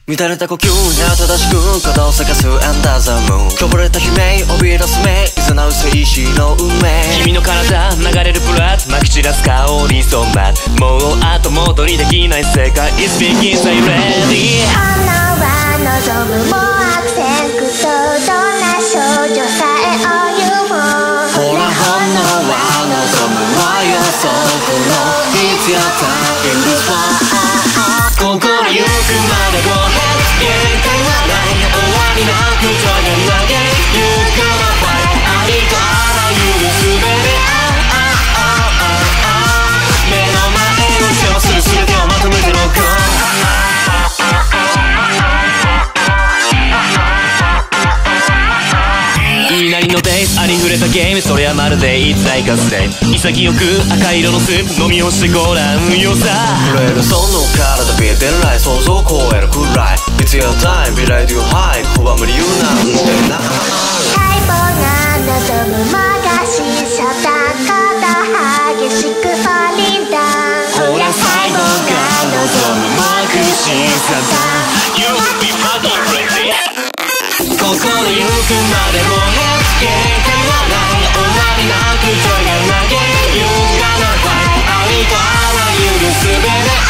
乱れた呼吸に正しく角を探すアンダーザムーンこぼれた悲鳴怯え出す目いざなう静止の運命君の体流れるブラッド撒き散らす香りそうなもう後戻りできない世界 It's begins are you ready 炎は望むも悪戦苦闘どんな少女さえを言うもほら炎は望むは予測の It's your time in this world ここに行くまで Go ahead 限界はない終わりなくと投げ You gonna fight ありとあらゆる全て目の前を邪魔する全てをまとめてロック言いなりのデイズありふれたゲームそれはまるでいつないかすで潔く赤色のスープ飲み干してごらんよさ震えるその体ビーてない想像を超えるくらい It's your time be ready to hide 拒む理由なんてな待望が望むもがし遮断こと激しくフォーリンダウンほら細胞が望むもくしさだ You be my crazy ここに行くまでもね限界はない終わりなくと投げ You gonna fight ありとあらゆる全て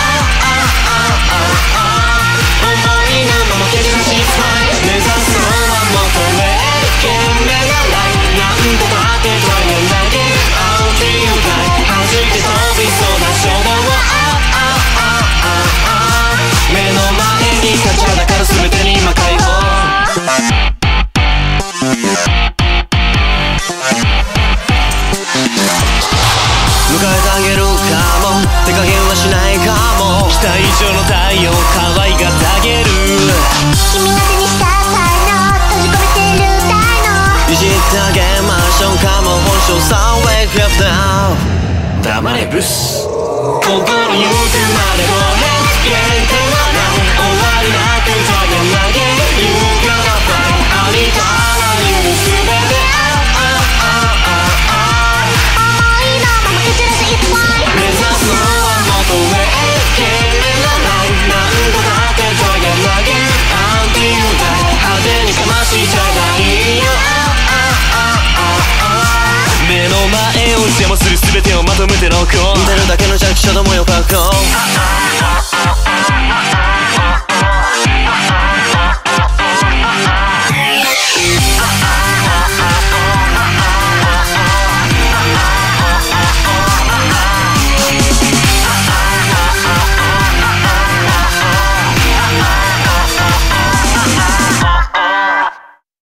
思いのまま蹴り出し Fight 目指すのは求め懸命がないなんとかってと投げ Until you die 弾け飛びそうな衝動を目の前に立ちはだかる全てに今解放迎えてあげるかも手加減はしないかも期待以上の太陽可愛がってあげる君が手にした才能閉じ込めてる大のいじってあげましょうかも本性さ Wake up now 黙れブス心ゆくまでごめん限界はない終わりなくと投げ You gonna fight ありとあらゆる全て目指すのは求め懸命がない何度だってと投げ Until you die 派手にかましちゃないよ目の前を邪魔する全てをまとめてロックオン出るだけの弱者どもよ